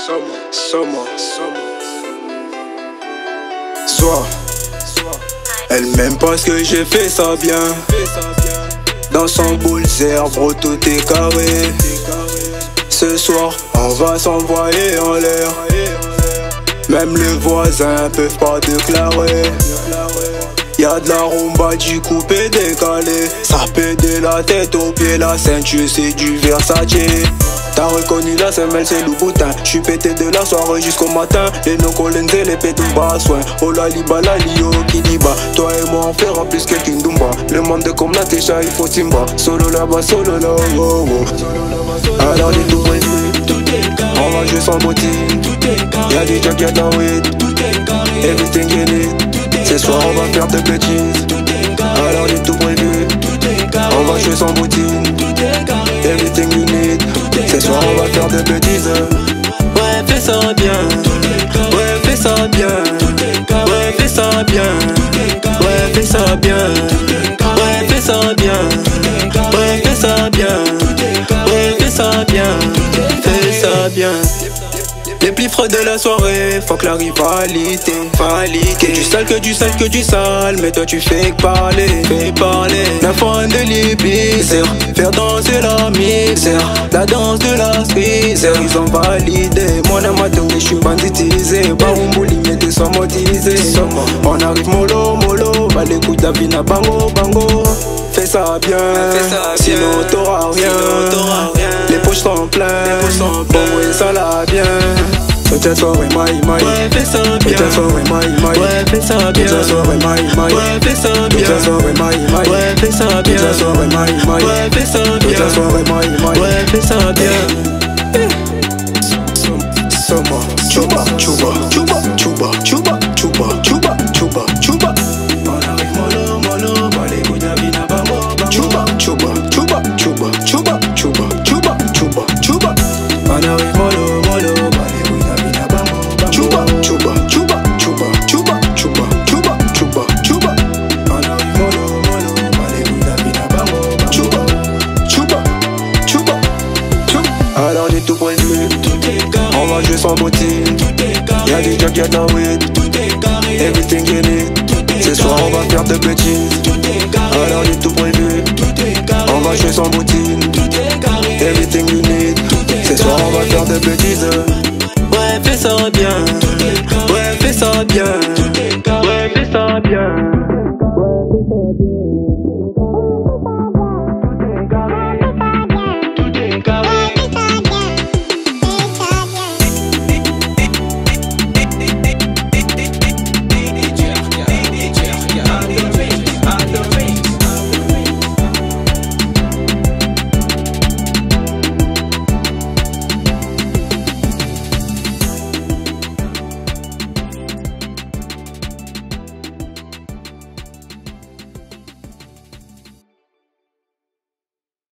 Soit elle m'aime parce que j'ai fait ça bien. Dans son bullseye, bro, tout est carré. Ce soir, on va s'envoyer en l'air. Même les voisins peuvent pas déclarer. Y'a de la rumba, du coupé décalé. Ça pédé la tête aux pieds, la ceinture c'est du Versace. T'as reconnu la semelle, c'est le boutin. J'suis pété de la soirée jusqu'au matin. Les no-collins et les pétous bas soin. Oh la liba, la lio, qui dit bas. Toi et moi on fait en plus que Kindumba. Le monde est comme la técha, il faut timba. Solo là-bas, solo là, oh oh. Alors les tout prévu, on va jouer sans bottine. Y'a des jacks, y'a de la weed. Everything you need. Ce soir on va faire des bêtises. Alors les tout prévu, on va jouer sans bottine. Everything you need. Ce soir on va faire des bêtises. Ouais, fais ça bien. Ouais, fais ça bien. Ouais, fais ça bien. Ouais, fais ça bien. Ouais, fais ça bien. Ouais, fais ça bien. Ouais, fais ça bien. Fais ça bien. Les plus frais de la soirée, fuck la rivalité. Que du sale, que du sale, que du sale. Mais toi tu fais parler, la fin de l'ébisère, faire danser la misère. La danse de la squeezer, ils ont validé. Mon amateur, je suis banditisé. Barumbo limité, sans motisé. On arrive mollo, mollo. Bah les couilles d'Avina, bango, bango. Fais ça bien, sinon t'auras rien. Les poches sont pleines, bon ouais ça l'a bien. Peut-être soirée maï maï. Ouais, fais ça bien. Peut-être soirée maï maï. Ouais, fais ça bien. Peut-être soirée maï maï. Ouais, fais ça bien. Peut-être soirée maï maï. Ouais, fais ça bien. Peut-être soirée maï maï. Ouais, fais ça bien. Peut-être soirée maï maï. Ouais, fais ça bien. Summer, chuba, chuba, chuba, chuba, chuba, chuba, chuba, chuba, chuba. On arrive mollo, mollo, bah les couilles d'Avina, bango, bango. Chuba, chuba, chuba, chuba, chuba, chuba, chuba, chuba, chuba. On arrive mollo, mollo, bah les couilles d'Avina, bango, bango. Chuba, chuba, chuba, chuba, chuba, chuba, chuba, chuba, chuba. On arrive mollo, mollo, bah les couilles d'Avina, bango, bango. Chuba, chuba, chuba, chuba. Alors j'ai tout prévu. On va jouer sans bottine. Y'a des jacks, y'a de la weed. Everything you need. Ce soir on va faire des bêtises. Alors j'ai tout prévu. On va jouer sans bottine. Everything you need. Ce soir on va faire des bêtises. Ouais, fais ça bien.